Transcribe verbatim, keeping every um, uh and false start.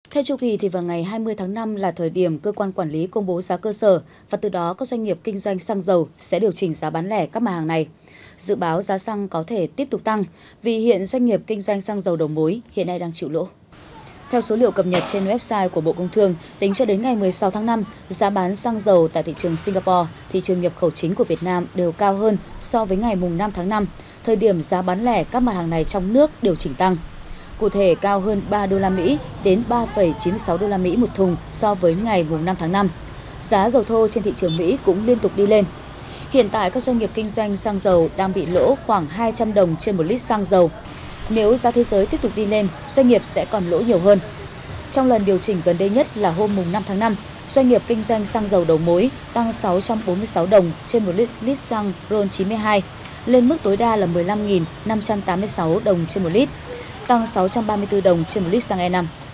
Theo chu kỳ thì vào ngày hai mươi tháng năm là thời điểm cơ quan quản lý công bố giá cơ sở và từ đó các doanh nghiệp kinh doanh xăng dầu sẽ điều chỉnh giá bán lẻ các mặt hàng này. Dự báo giá xăng có thể tiếp tục tăng vì hiện doanh nghiệp kinh doanh xăng dầu đầu mối hiện nay đang chịu lỗ. Theo số liệu cập nhật trên website của Bộ Công Thương, tính cho đến ngày mười sáu tháng năm, giá bán xăng dầu tại thị trường Singapore, thị trường nhập khẩu chính của Việt Nam đều cao hơn so với ngày mùng năm tháng năm, thời điểm giá bán lẻ các mặt hàng này trong nước điều chỉnh tăng. Cụ thể cao hơn ba đô la Mỹ đến ba phẩy chín mươi sáu đô la Mỹ một thùng so với ngày mùng năm tháng năm. Giá dầu thô trên thị trường Mỹ cũng liên tục đi lên. Hiện tại các doanh nghiệp kinh doanh xăng dầu đang bị lỗ khoảng hai trăm đồng trên một lít xăng dầu. Nếu giá thế giới tiếp tục đi lên, doanh nghiệp sẽ còn lỗ nhiều hơn. Trong lần điều chỉnh gần đây nhất là hôm mùng năm tháng năm, doanh nghiệp kinh doanh xăng dầu đầu mối tăng sáu trăm bốn mươi sáu đồng trên một lít, lít xăng RON chín mươi hai, lên mức tối đa là mười lăm nghìn năm trăm tám mươi sáu đồng trên một lít, tăng sáu trăm ba mươi tư đồng trên một lít xăng E năm.